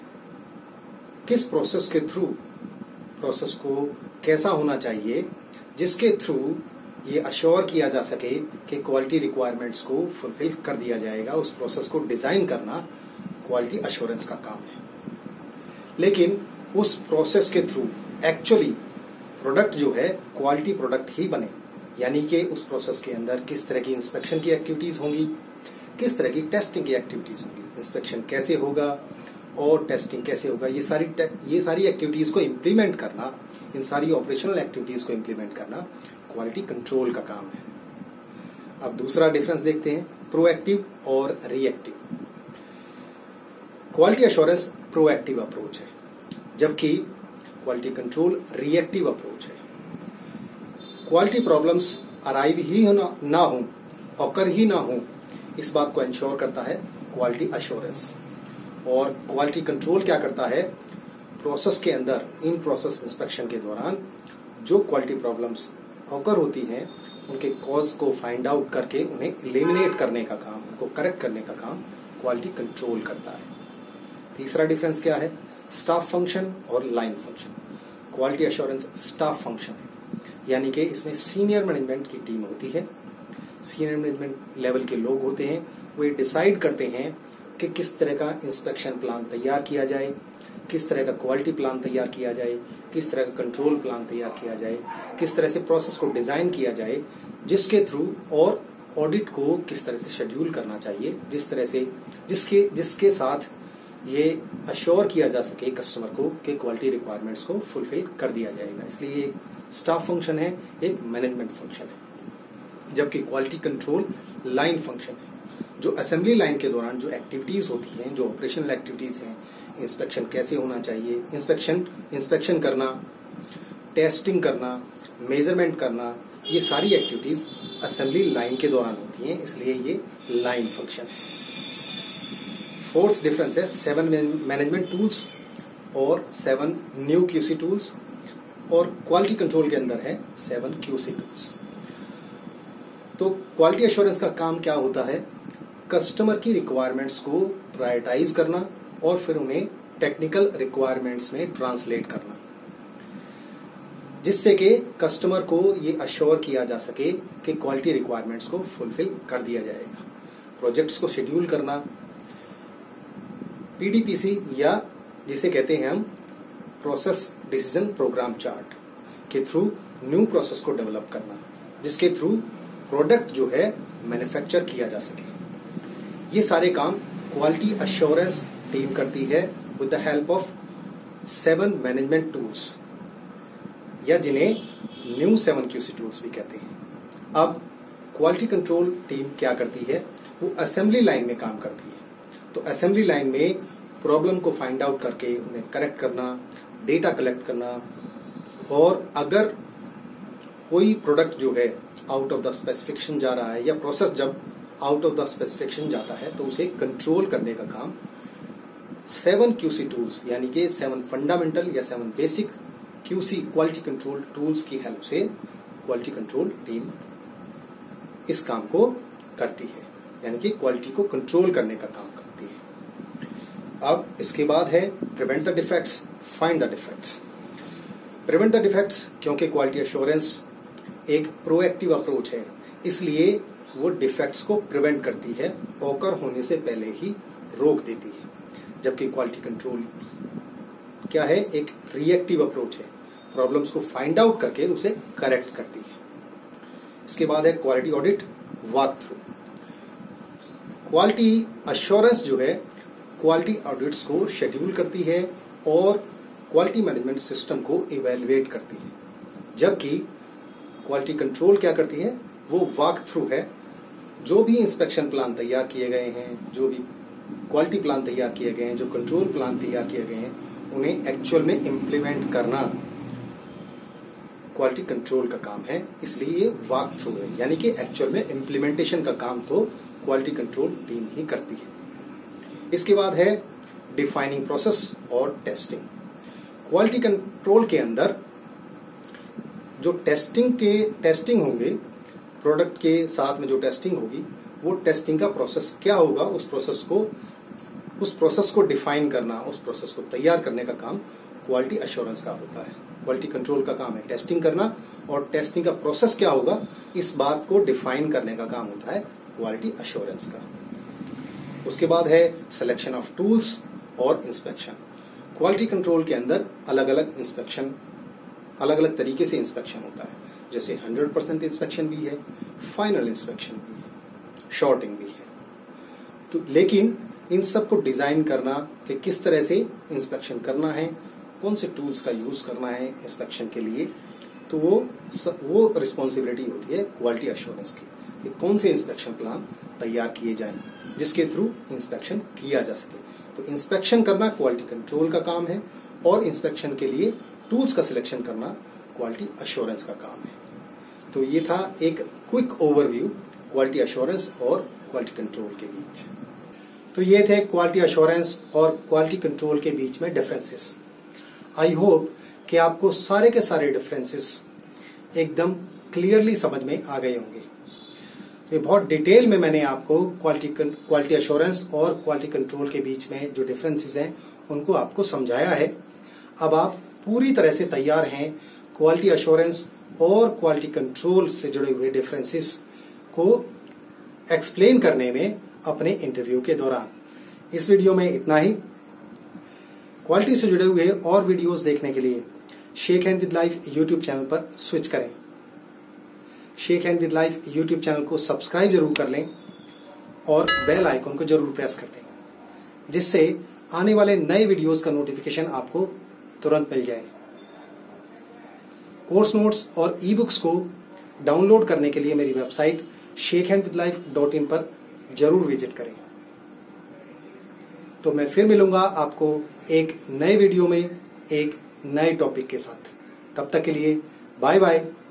किस प्रोसेस के थ्रू, प्रोसेस को कैसा होना चाहिए जिसके थ्रू ये अश्योर किया जा सके कि क्वालिटी रिक्वायरमेंट्स को फुलफिल कर दिया जाएगा। उस प्रोसेस को डिजाइन करना क्वालिटी अश्योरेंस का काम है। लेकिन उस प्रोसेस के थ्रू एक्चुअली प्रोडक्ट जो है क्वालिटी प्रोडक्ट ही बने, यानी कि उस प्रोसेस के अंदर किस तरह की इंस्पेक्शन की एक्टिविटीज होंगी, किस तरह की टेस्टिंग की एक्टिविटीज होंगी, इंस्पेक्शन कैसे होगा और टेस्टिंग कैसे होगा, ये सारी ये सारी एक्टिविटीज को इम्प्लीमेंट करना, इन सारी ऑपरेशनल एक्टिविटीज को इम्प्लीमेंट करना क्वालिटी कंट्रोल का काम है। अब दूसरा डिफरेंस देखते हैं, प्रोएक्टिव और reactive. Quality assurance proactive approach है जबकि क्वालिटी कंट्रोल रिएक्टिव अप्रोच है। क्वालिटी प्रॉब्लम्स अराइव ही ना, ना हो, ऑकर ही ना हो, इस बात को इंश्योर करता है क्वालिटी अश्योरेंस। और क्वालिटी कंट्रोल क्या करता है, प्रोसेस के अंदर इन प्रोसेस इंस्पेक्शन के दौरान जो क्वालिटी प्रॉब्लम्स ऑकर होती हैं उनके कॉज को फाइंड आउट करके उन्हें एलिमिनेट करने का काम, उनको करेक्ट करने का काम क्वालिटी कंट्रोल करता है। तीसरा डिफरेंस क्या है, स्टाफ फंक्शन और line function. Quality assurance staff function है, यानी कि इसमें सीनियर मैनेजमेंट की टीम होती है, सीनियर मैनेजमेंट लेवल के लोग होते हैं, वो डिसाइड करते हैं कि किस तरह का इंस्पेक्शन प्लान तैयार किया जाए, किस तरह का क्वालिटी प्लान तैयार किया जाए, किस तरह का कंट्रोल प्लान तैयार किया जाए, किस तरह से प्रोसेस को डिजाइन किया जाए जिसके थ्रू, और ऑडिट को किस तरह से शेड्यूल करना चाहिए जिस तरह से जिसके जिसके साथ ये अश्योर किया जा सके कस्टमर को कि क्वालिटी रिक्वायरमेंट्स को फुलफिल कर दिया जाएगा। इसलिए एक स्टाफ फंक्शन है, एक मैनेजमेंट फंक्शन है, जबकि क्वालिटी कंट्रोल लाइन फंक्शन है। जो असेंबली लाइन के दौरान जो एक्टिविटीज होती हैं, जो ऑपरेशनल एक्टिविटीज हैं, इंस्पेक्शन कैसे होना चाहिए, इंस्पेक्शन इंस्पेक्शन करना, टेस्टिंग करना, मेजरमेंट करना, ये सारी एक्टिविटीज असेंबली लाइन के दौरान होती हैं, इसलिए ये लाइन फंक्शन है। फोर्थ डिफरेंस है सेवन मैनेजमेंट टूल्स और सेवन न्यू क्यूसी टूल्स, और क्वालिटी कंट्रोल के अंदर है सेवन क्यूसी टूल्स। तो क्वालिटी एश्योरेंस का काम क्या होता है, कस्टमर की रिक्वायरमेंट्स को प्रायोरिटाइज करना और फिर उन्हें टेक्निकल रिक्वायरमेंट्स में ट्रांसलेट करना, जिससे कि कस्टमर को ये अश्योर किया जा सके कि क्वालिटी रिक्वायरमेंट्स को फुलफिल कर दिया जाएगा। प्रोजेक्ट्स को शेड्यूल करना, पीडीपीसी या जिसे कहते हैं हम प्रोसेस डिसीजन प्रोग्राम चार्ट के थ्रू न्यू प्रोसेस को डेवलप करना, जिसके थ्रू प्रोडक्ट जो है मैन्युफैक्चर किया जा सके। ये सारे काम क्वालिटी अश्योरेंस टीम करती है with the help of seven management tools या जिन्हें न्यू सेवन क्यूसी टूल्स भी कहते हैं। अब क्वालिटी कंट्रोल टीम क्या करती है, वो असेंबली लाइन में काम करती है। तो असेंबली लाइन में प्रॉब्लम को फाइंड आउट करके उन्हें करेक्ट करना, डेटा कलेक्ट करना, और अगर कोई प्रोडक्ट जो है आउट ऑफ द स्पेसिफिकेशन जा रहा है या प्रोसेस जब आउट ऑफ द स्पेसिफिकेशन जाता है तो उसे कंट्रोल करने का काम सेवन क्यूसी टूल्स यानी कि सेवन फंडामेंटल या seven basic QC quality control tools की हेल्प से क्वालिटी कंट्रोल टीम इस काम को करती है, यानी कि क्वालिटी को कंट्रोल करने का काम करती है। अब इसके बाद है prevent the defects, find the defects. Prevent the defects क्योंकि क्वालिटी एश्योरेंस एक प्रोएक्टिव अप्रोच है, इसलिए वो डिफेक्ट्स को प्रिवेंट करती है, ऑकर होने से पहले ही रोक देती है। जबकि क्वालिटी कंट्रोल क्या है, एक रिएक्टिव अप्रोच है, प्रॉब्लम्स को फाइंड आउट करके उसे करेक्ट करती है। इसके बाद है quality audit walk through. Quality assurance जो है क्वालिटी ऑडिट्स को शेड्यूल करती है और क्वालिटी मैनेजमेंट सिस्टम को इवेलुएट करती है, जबकि क्वालिटी कंट्रोल क्या करती है, वो वॉक थ्रू है। जो भी इंस्पेक्शन प्लान तैयार किए गए हैं, जो भी क्वालिटी प्लान तैयार किए गए हैं, जो कंट्रोल प्लान तैयार किए गए हैं, उन्हें एक्चुअल में इम्प्लीमेंट करना क्वालिटी कंट्रोल का काम है, इसलिए ये वॉक थ्रू है, यानी कि एक्चुअल में इम्प्लीमेंटेशन का काम तो क्वालिटी कंट्रोल टीम ही करती है। इसके बाद है डिफाइनिंग प्रोसेस और टेस्टिंग। क्वालिटी कंट्रोल के अंदर जो टेस्टिंग के टेस्टिंग होंगे, प्रोडक्ट के साथ में जो टेस्टिंग होगी, वो टेस्टिंग का प्रोसेस क्या होगा, उस प्रोसेस को उस प्रोसेस को डिफाइन करना, उस प्रोसेस को तैयार करने का काम क्वालिटी एश्योरेंस का होता है। क्वालिटी कंट्रोल का काम है टेस्टिंग करना, और टेस्टिंग का प्रोसेस क्या होगा, इस बात को डिफाइन करने का काम होता है क्वालिटी एश्योरेंस का। उसके बाद है सिलेक्शन ऑफ टूल्स और इंस्पेक्शन। क्वालिटी कंट्रोल के अंदर अलग अलग इंस्पेक्शन, अलग अलग तरीके से इंस्पेक्शन होता है, जैसे हंड्रेड परसेंट इंस्पेक्शन भी है, फाइनल इंस्पेक्शन भी है, शॉर्टिंग भी है। तो लेकिन इन सब को डिजाइन करना कि किस तरह से इंस्पेक्शन करना है, कौन से टूल्स का यूज करना है इंस्पेक्शन के लिए, तो वो वो रिस्पॉन्सिबिलिटी होती है क्वालिटी एश्योरेंस की कि कौन से इंस्पेक्शन प्लान तैयार किए जाएं जिसके थ्रू इंस्पेक्शन किया जा सके। तो इंस्पेक्शन करना क्वालिटी कंट्रोल का काम है, और इंस्पेक्शन के लिए टूल्स का सिलेक्शन करना क्वालिटी एश्योरेंस का काम है। तो ये था एक क्विक ओवरव्यू क्वालिटी एश्योरेंस और क्वालिटी कंट्रोल के बीच। तो ये थे क्वालिटी एश्योरेंस और क्वालिटी कंट्रोल के बीच में डिफरेंसेस। आई होप कि आपको सारे के सारे डिफरेंसेस एकदम क्लियरली समझ में आ गए होंगे। तो बहुत डिटेल में मैंने आपको क्वालिटी क्वालिटी एश्योरेंस और क्वालिटी कंट्रोल के बीच में जो डिफरेंसेस हैं उनको आपको समझाया है। अब आप पूरी तरह से तैयार हैं क्वालिटी एश्योरेंस और क्वालिटी कंट्रोल से जुड़े हुए डिफरेंसेस को एक्सप्लेन करने में अपने इंटरव्यू के दौरान। इस वीडियो में इतना ही। क्वालिटी से जुड़े हुए और वीडियोस देखने के लिए Shake hand with life YouTube channel पर स्विच करें। Shake hand with life YouTube channel को सब्सक्राइब जरूर कर लें और बेल आइकन को जरूर प्रेस कर दें, जिससे आने वाले नए वीडियोस का नोटिफिकेशन आपको तुरंत मिल जाए। कोर्स नोट्स और ई बुक्स को डाउनलोड करने के लिए मेरी website Shake hand with Life dot in पर जरूर विजिट करें। तो मैं फिर मिलूंगा आपको एक नए वीडियो में एक नए टॉपिक के साथ। तब तक के लिए बाय बाय।